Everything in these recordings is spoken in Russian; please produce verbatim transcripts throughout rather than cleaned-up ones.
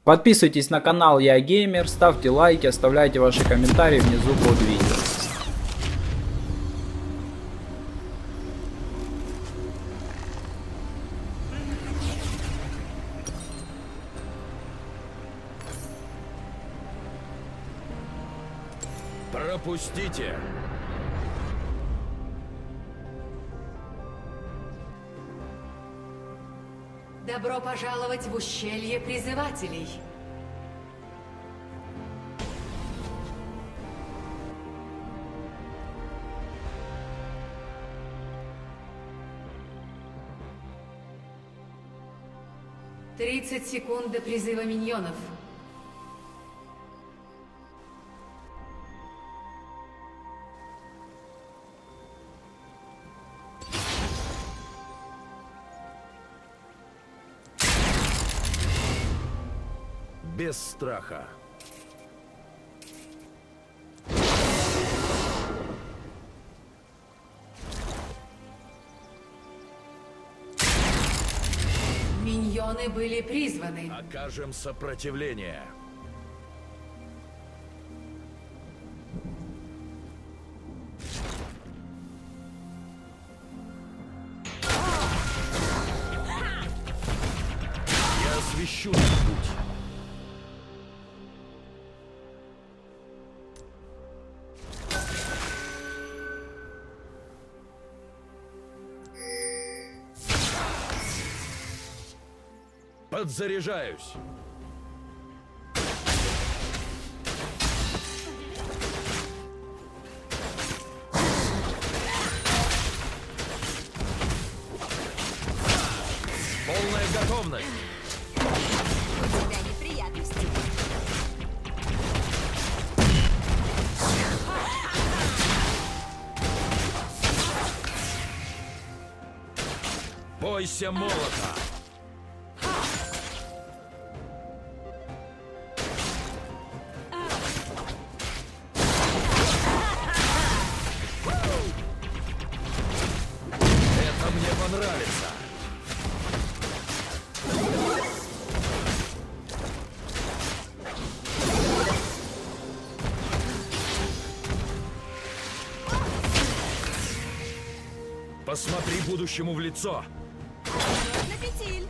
Подписывайтесь на канал Я Геймер, ставьте лайки, оставляйте ваши комментарии внизу под видео. Пропустите! Добро пожаловать в ущелье призывателей. тридцать секунд до призыва миньонов. Без страха. Миньоны были призваны. Окажем сопротивление. Я освещу наш путь. Подзаряжаюсь. Полная готовность. У тебя неприятности. Бойся молота. Нравится. Посмотри будущему в лицо. На петель.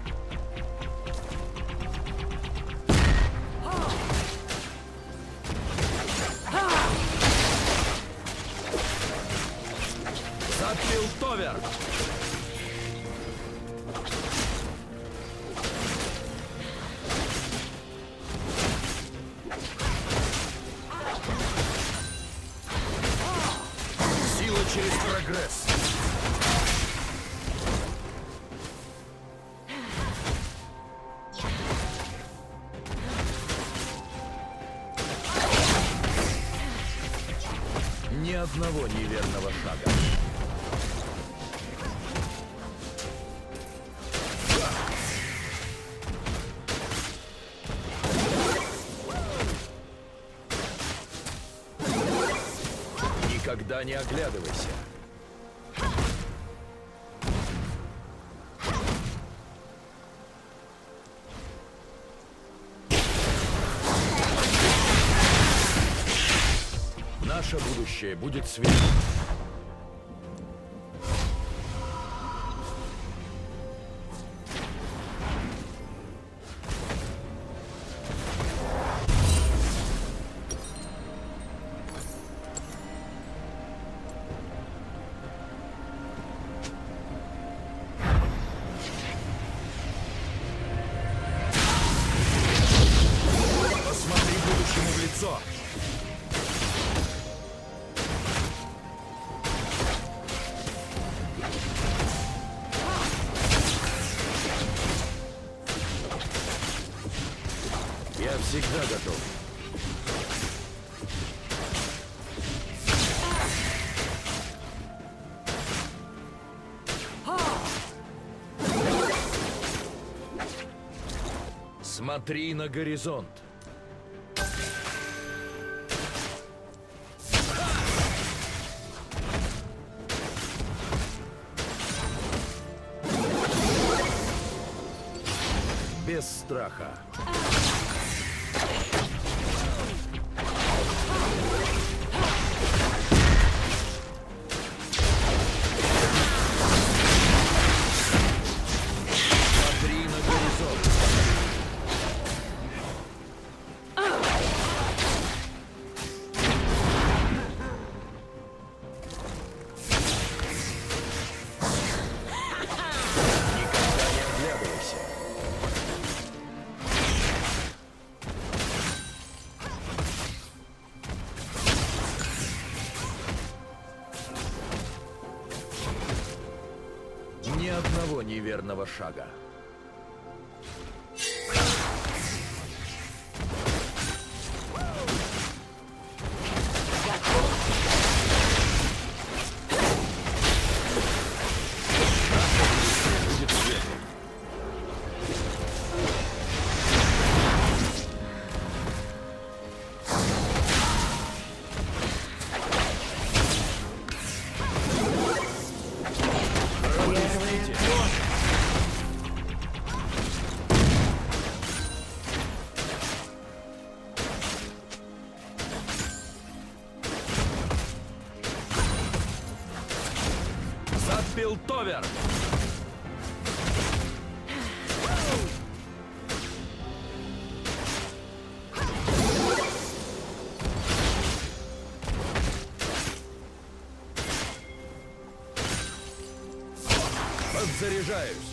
Запилтовер. Сила через прогресс. Ни одного неверного шага. Никогда не оглядывайся. Наше будущее будет светлым. Посмотри будущему в лицо. Я всегда готов. Смотри на горизонт. Без страха. неверного шага. Будет светлым. Пропустите. Запилтовер! Подзаряжаюсь.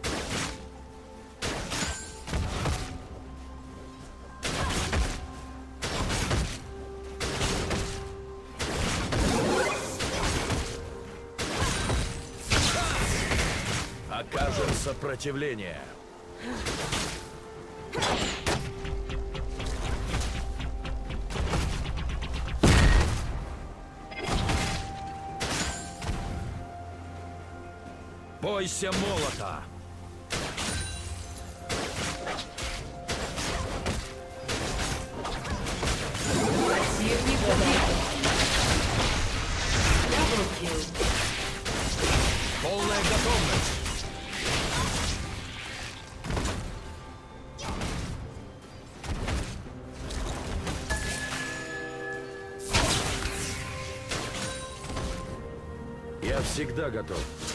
Окажем сопротивление. Бойся молота. Противник убит. Даблкил. Полная готовность. Я всегда готов.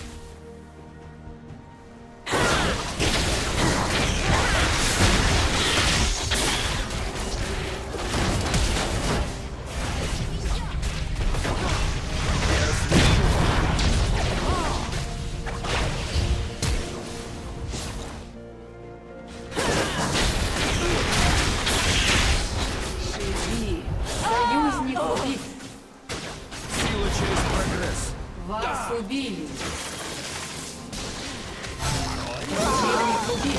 Союзник убит. Сила через прогресс. Вас убили. Противник убит.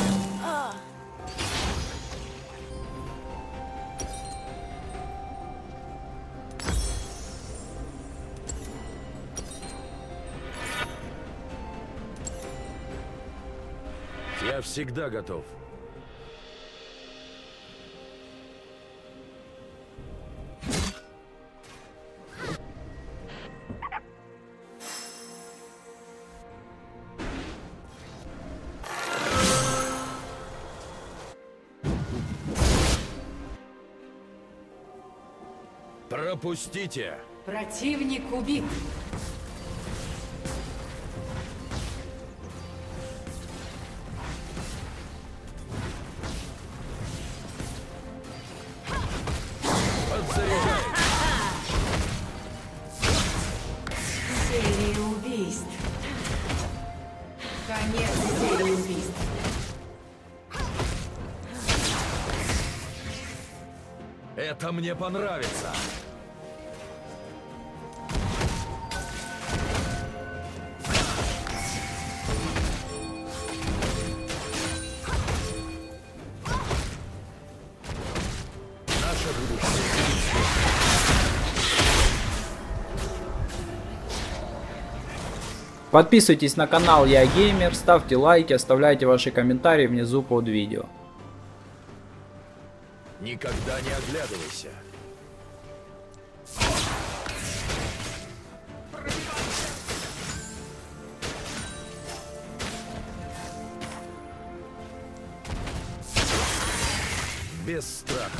Я всегда готов. Пропустите. Противник убит. Подзаряжаюсь. Серия убийств. Конец серии убийств. Это мне понравится. Наше будущее. Подписывайтесь на канал Я Геймер, ставьте лайки, оставляйте ваши комментарии внизу под видео. Никогда не оглядывайся. Без страха.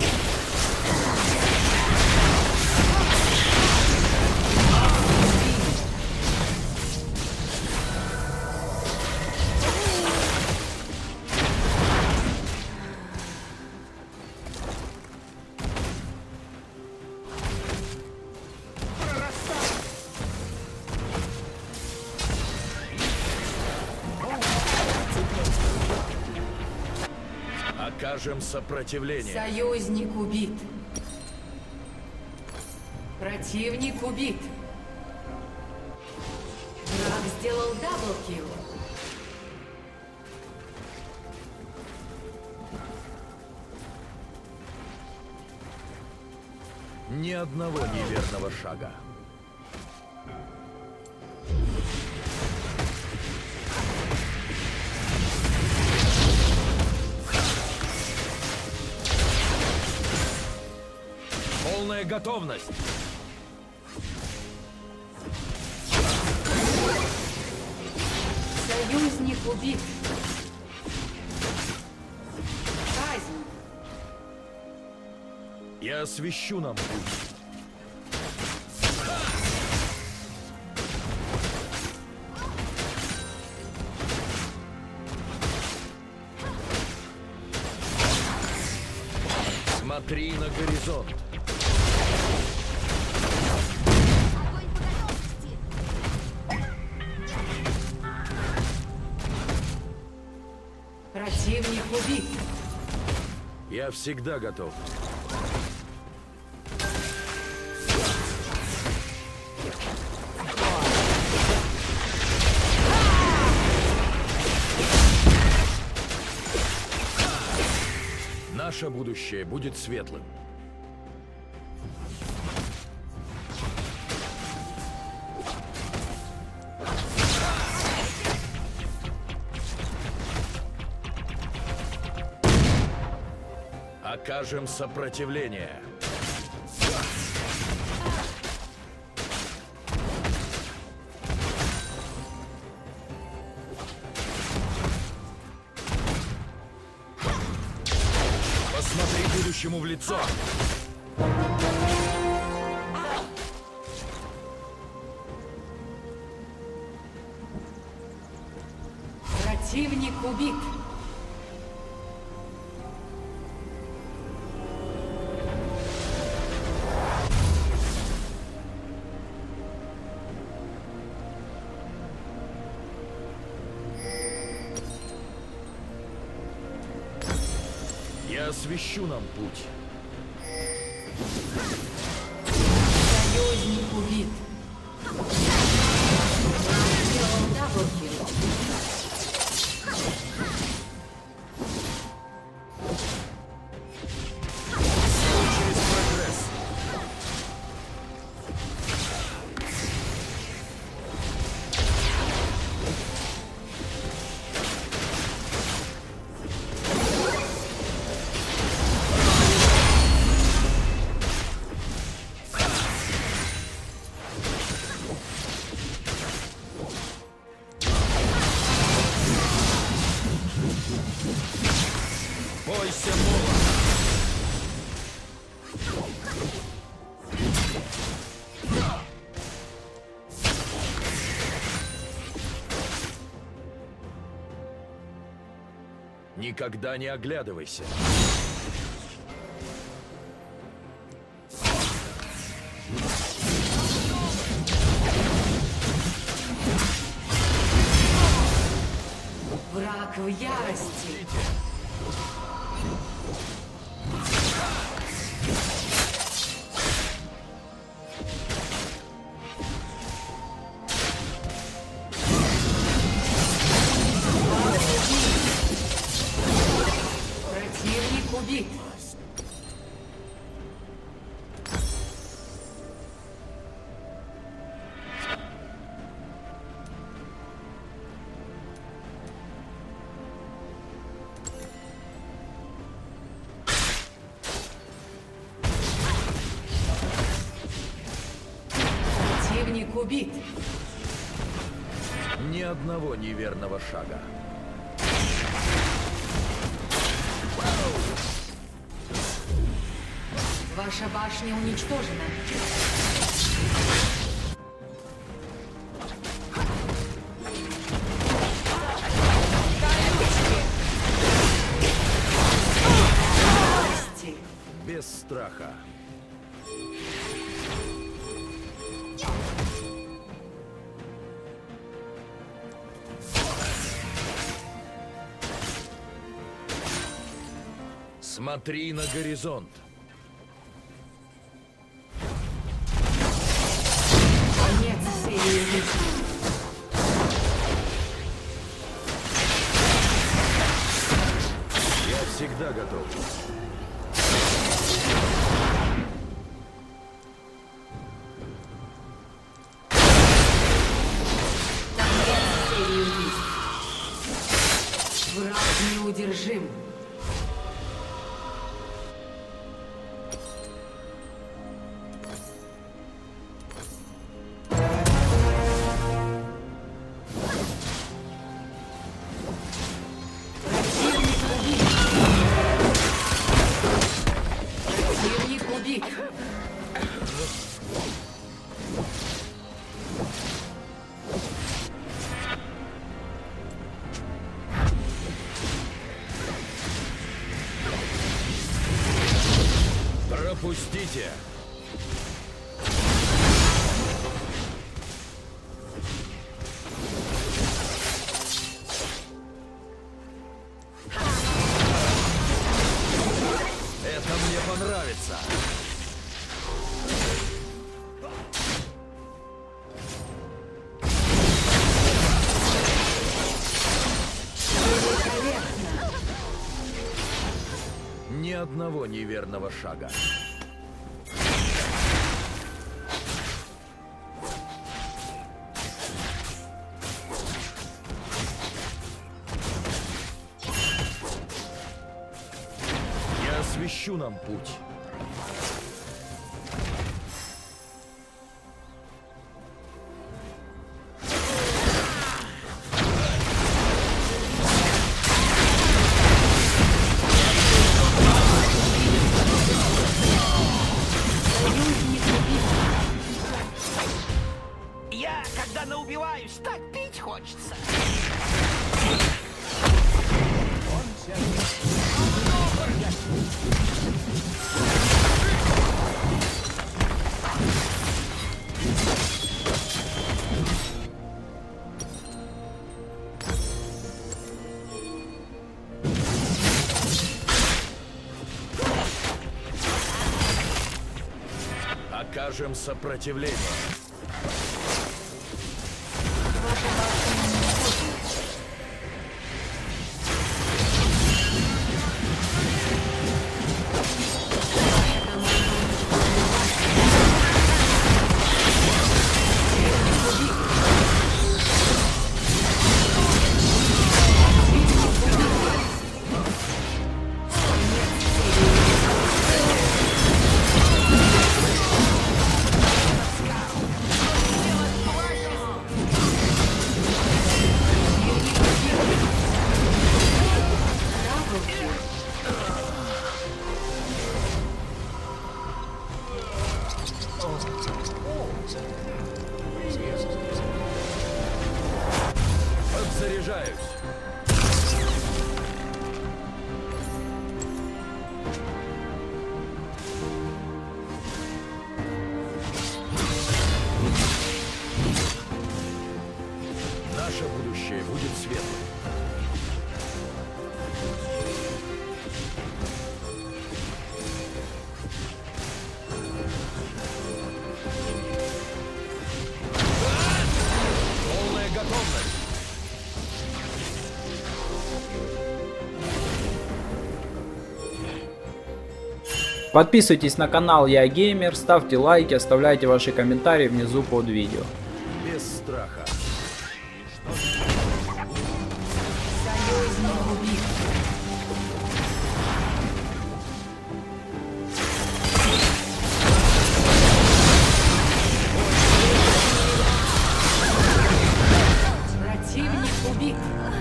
Окажем сопротивление. Союзник убит. Противник убит. Враг сделал даблкил. Ни одного неверного шага. Полная готовность. Союзник убит. Казнь. Я освещу нам путь. Смотри на горизонт. Огонь по готовности. Противник убит. Я всегда готов. Наше будущее будет светлым. Окажем сопротивление. Посмотри будущему в лицо. Противник убит. Я освещу нам путь. Союзник убит. Даблкил. Через прогресс. Бойся мола. Никогда не оглядывайся. Враг в ярости. Противник убит. Противник убит. Ни одного неверного шага. Ваша башня уничтожена. Ярости. Без страха. Смотри на горизонт. Конец серии мечты. Я всегда готов. неудержим. Противник убит. Пропустите. Это мне понравится. Ни одного неверного шага. Я освещу нам путь. Я, когда наубиваюсь, так пить хочется. Окажем сопротивление. Подзаряжаюсь. Наше будущее будет светлым. Полная готовность. Подписывайтесь на канал Я Геймер, ставьте лайки, оставляйте ваши комментарии внизу под видео. Без страха. Союзник убит. Противник убит.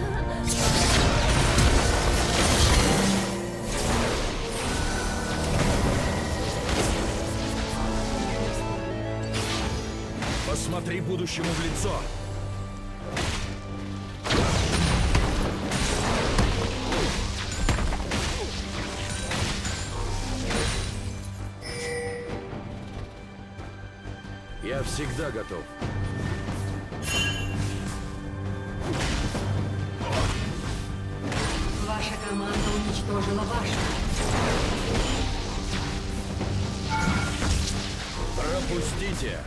Посмотри будущему в лицо. Я всегда готов. Ваша команда уничтожила вашу. Пропустите.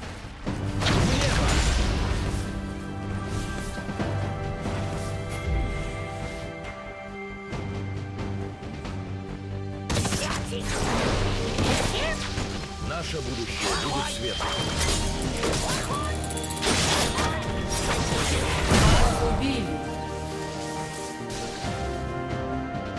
Наше будущее будет светлым. Убили.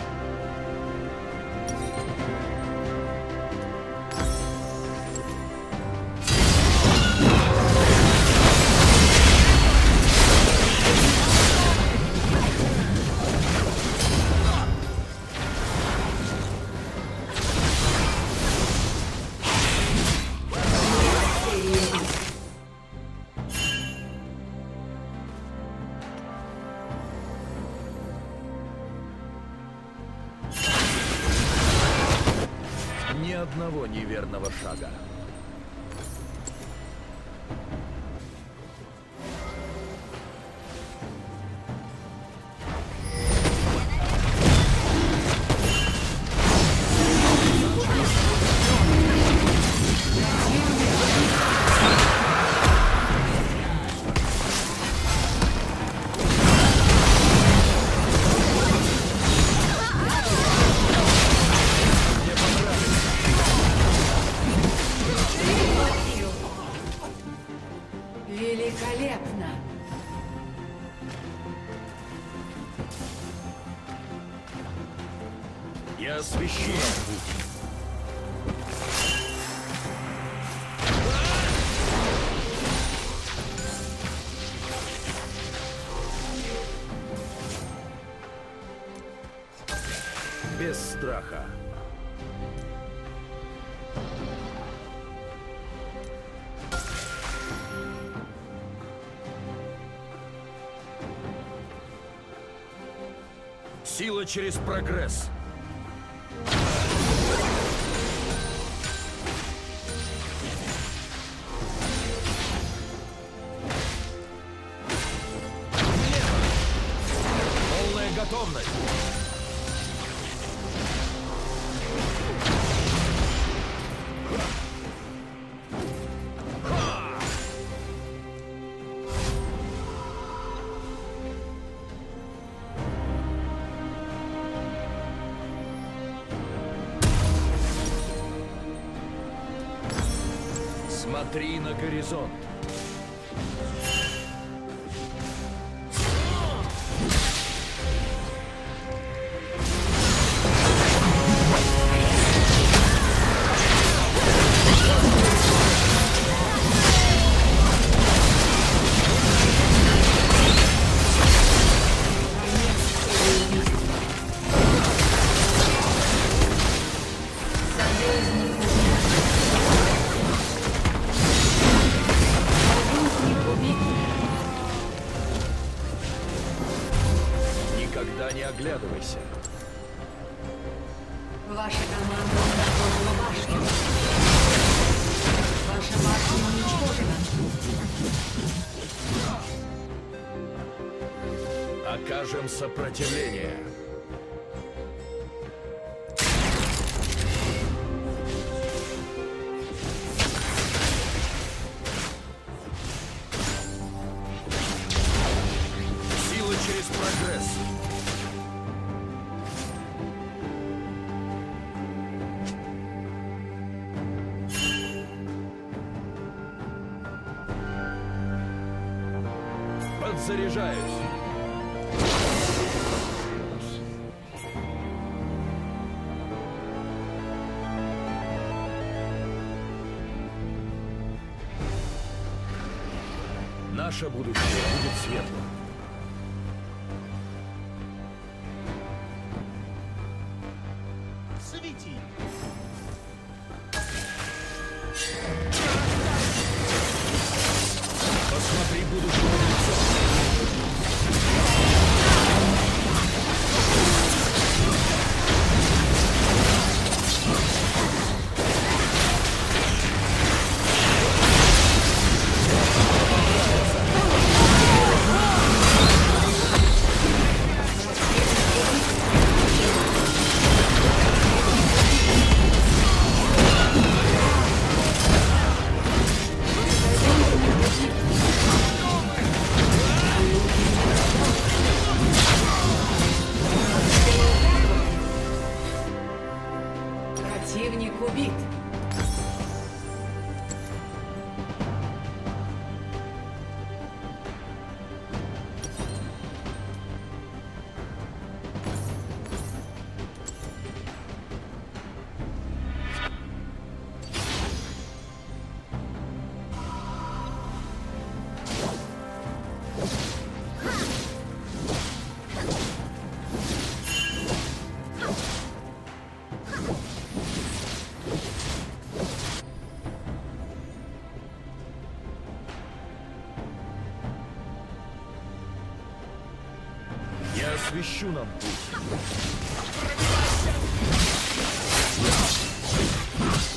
одного неверного шага. Великолепно! Я освещу нам путь. Без страха. Сила через прогресс. Полная готовность. Смотри на горизонт. Никогда не оглядывайся. Ваша команда уничтожила башню. Ваша башня уничтожена. Окажем сопротивление. Сила через прогресс. Подзаряжаюсь. Наше будущее будет светлым. Свети! Посмотри будущее в лицо. Противник убит. Я освещу нам путь.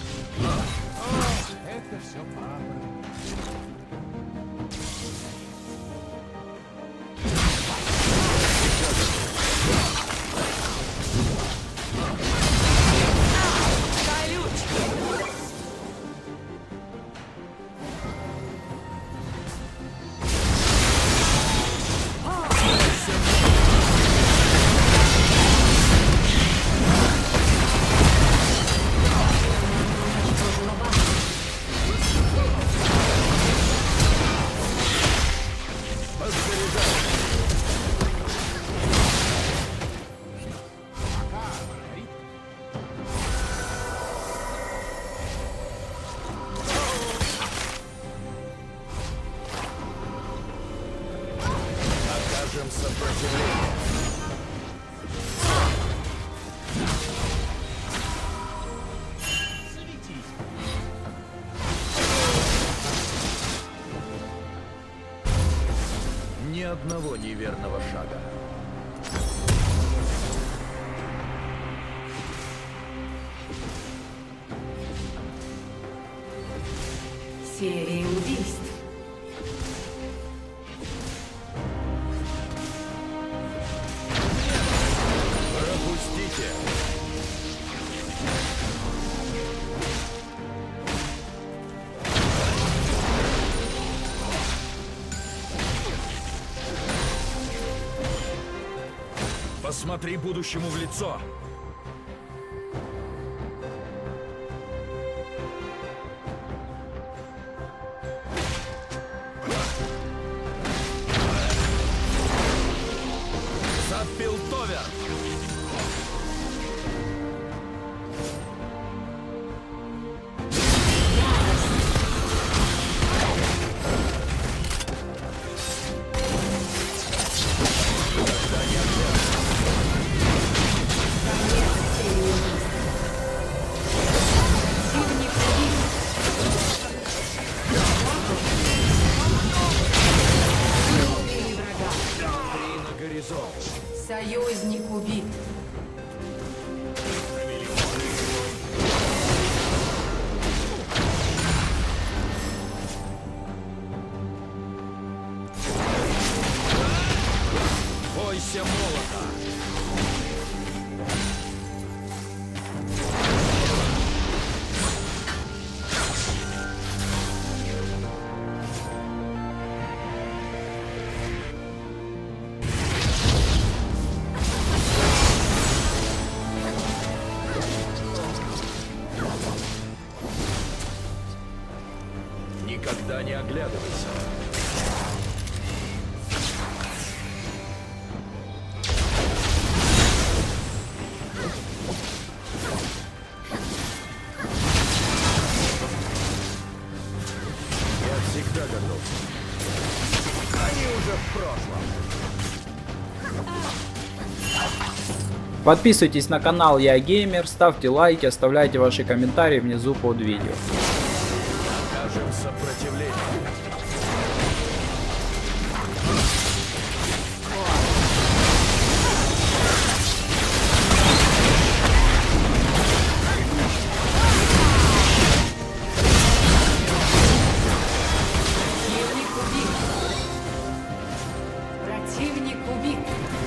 одного неверного шага. Серия убийств. Пропустите. Посмотри будущему в лицо. Запилтовер. Союзник убит. Бойся молота. Никогда не оглядывайся. Я всегда готов. Они уже в прошлом. Подписывайтесь на канал Я Геймер, ставьте лайки, оставляйте ваши комментарии внизу под видео. Окажем сопротивление. Противник убит. Противник убит.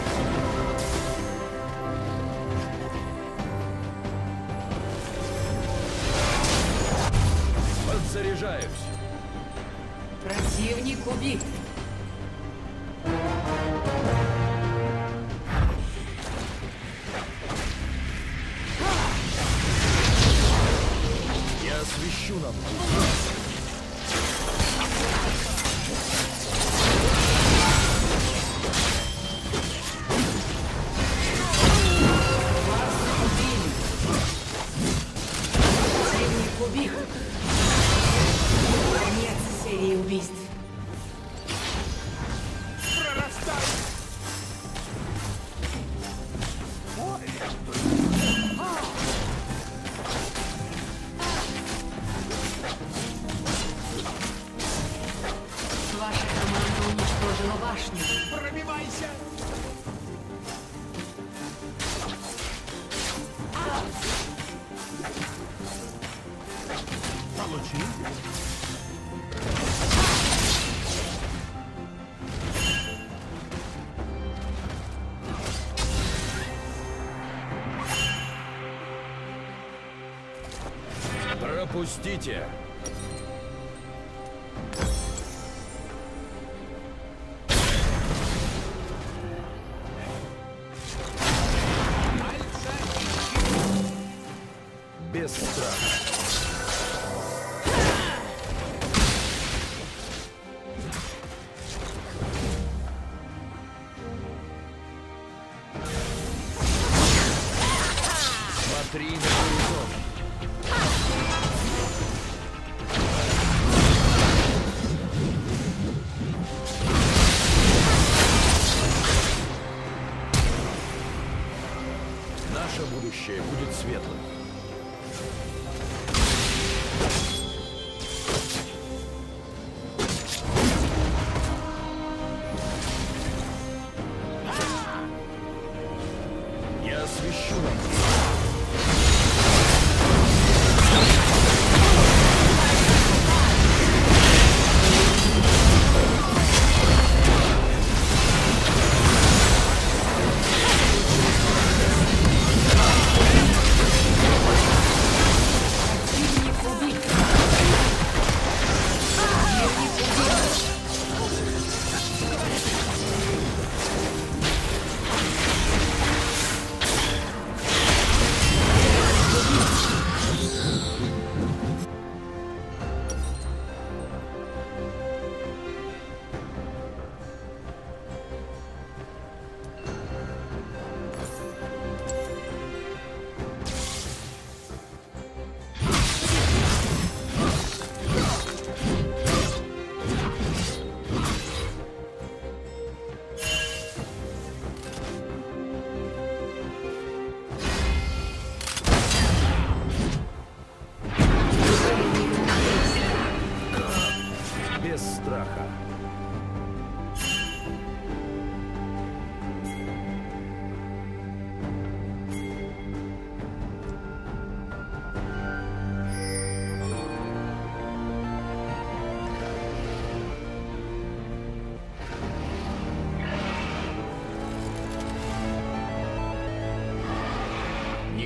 Подзаряжаюсь. Противник убит. Я освещу нам. Противник убит. Конец серии убийств. Ваша команда уничтожила башню. Пробивайся! Получи. Пропустите. Без страха. Смотри на горизонт. Наше будущее будет светлым.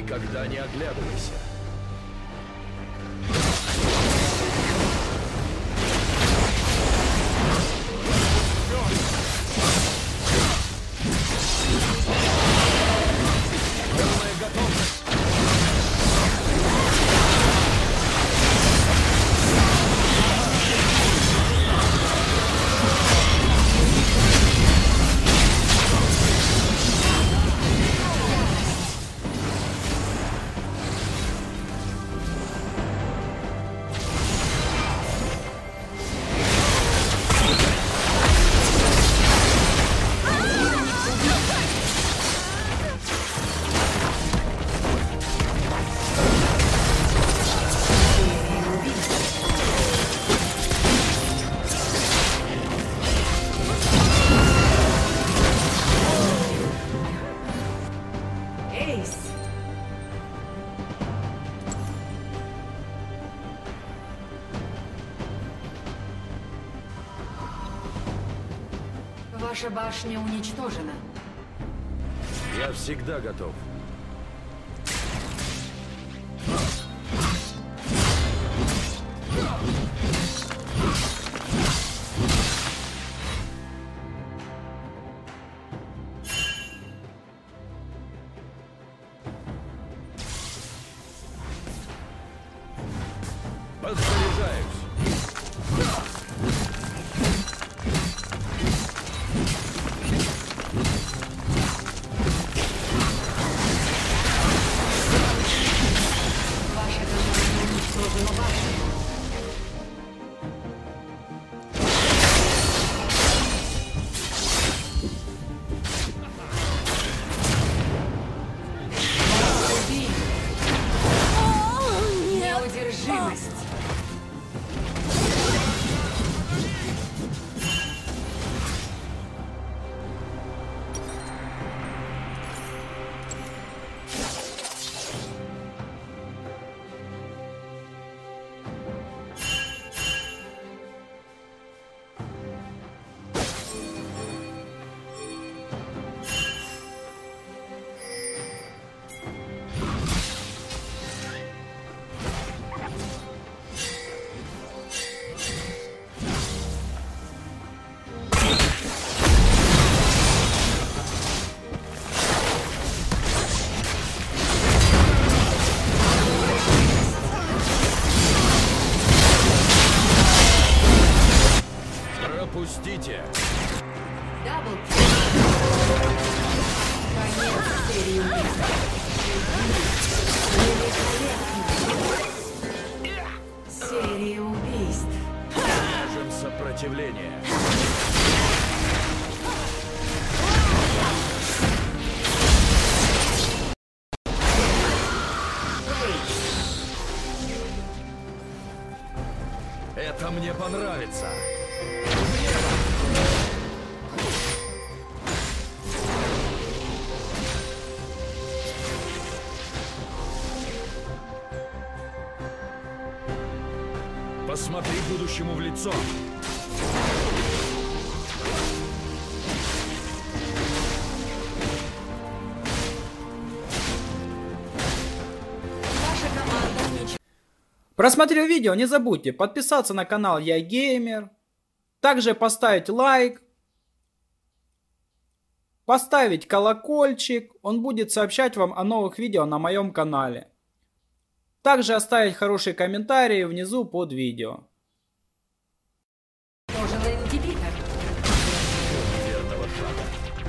Никогда не оглядывайся. Полная готовность. Эйс. Ваша башня уничтожена. Я всегда готов. Подзаряжаюсь. Ваша команда уничтожила башню. Убей. Неудержимость. Пропустите. Дабл. Конец серии убийств. Великолепно. Серия убийств. Можем сопротивление. Это мне понравится. Посмотри будущему в лицо. Ваша команда уничтожена. Просмотрев видео, не забудьте подписаться на канал Я Геймер, также поставить лайк, поставить колокольчик, он будет сообщать вам о новых видео на моем канале. Также оставить хороший комментарий внизу под видео. Идентификатор. Верного шага.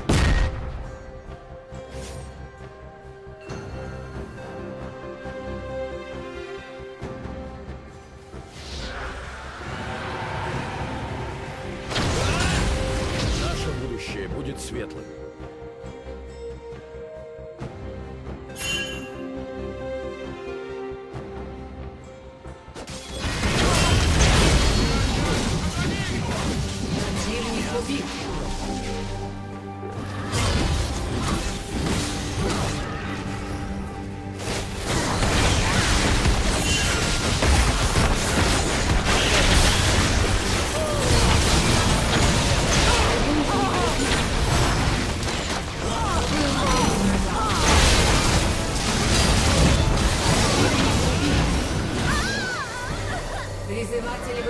Наше будущее будет светлым. Противник убит.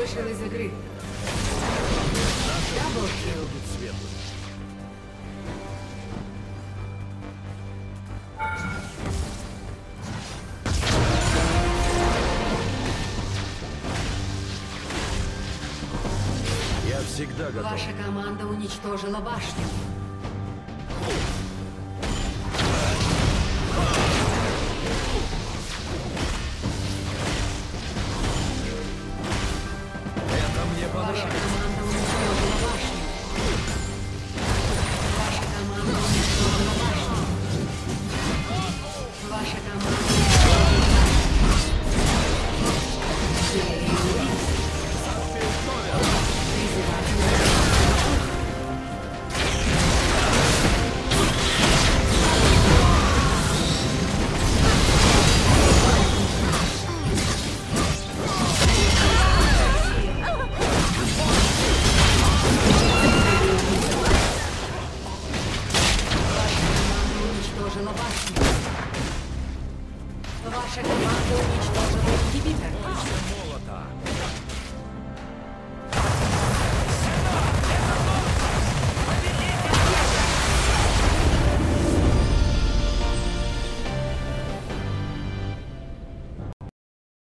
Вышел из игры. Даблкил. Будет светлым. Я всегда готов. Ваша команда уничтожила башню. Это мне Ваша понравилось.